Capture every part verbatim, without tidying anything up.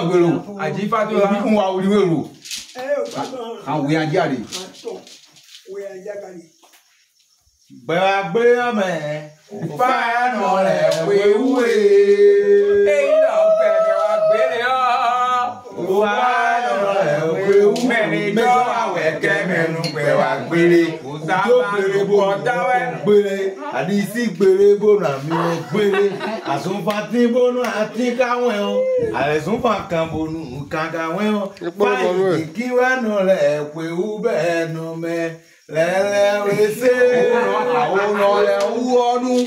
gbèrò. Àjífà tó la. Ń wa oríwèrò. Àwọn òwe ajá rè. Bẹ́ẹ̀ gbé ọmọ ẹ̀. Fáànù rẹ̀ wéwé. Èyí náà fẹ́ ni wàá gbélé ọ́. Fáànù rẹ̀ wéwé. Mẹ́rin jọ́ àwẹ̀ kẹ́mẹ́nu pẹ̀ wá gbélé. Òjò gbèrè bò gbélé. Àdìsí gbèrè bò nà mí gbélé. Àsùnfà tí bónú àti káwé o. Àrẹ̀sùnfà kan bónú kankanwé o. Fáìlì kí wẹ́nu rẹ̀ wéwú bẹ́ẹ̀ nù mẹ́. Lẹ́lẹ́ wẹ́sẹ̀. Àwọn ọ̀rẹ́ wú ọdún.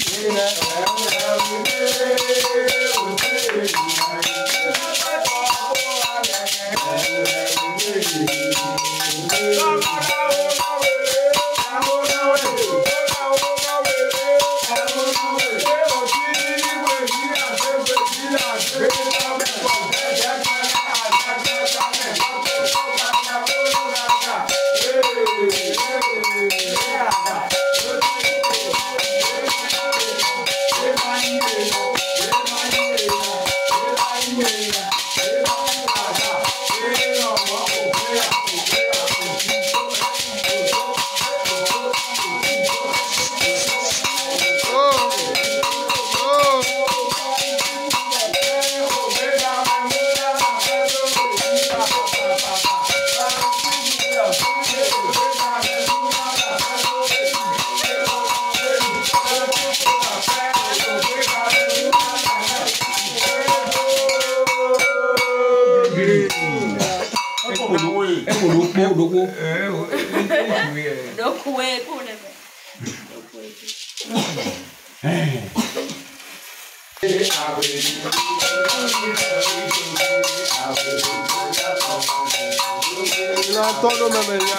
Todo me veía.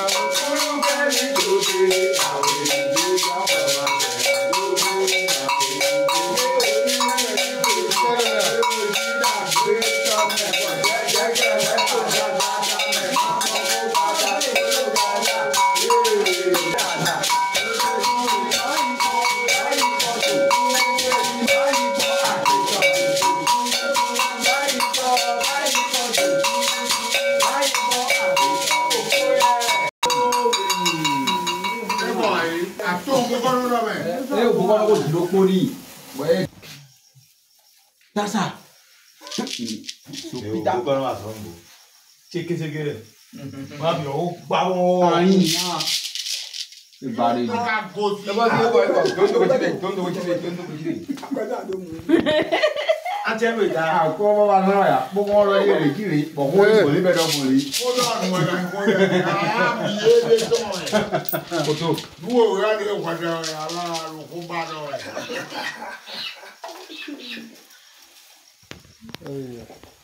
Tasa. Sopita kono asombo. Cheke cheke. Ma bi o gba won. Ayin na. E ba re. E ba ti ko e ko. Don't do it. Don't do it. Don't do it. Ate me da ko ba na ya. Bo mo ro ye re kiri. Bo mo ko le be do mo ri. Ko do anu wa kan ko ye. Ah bi ye le to e. Foto. Duwo ya ni ko da ala ru ko ba do e.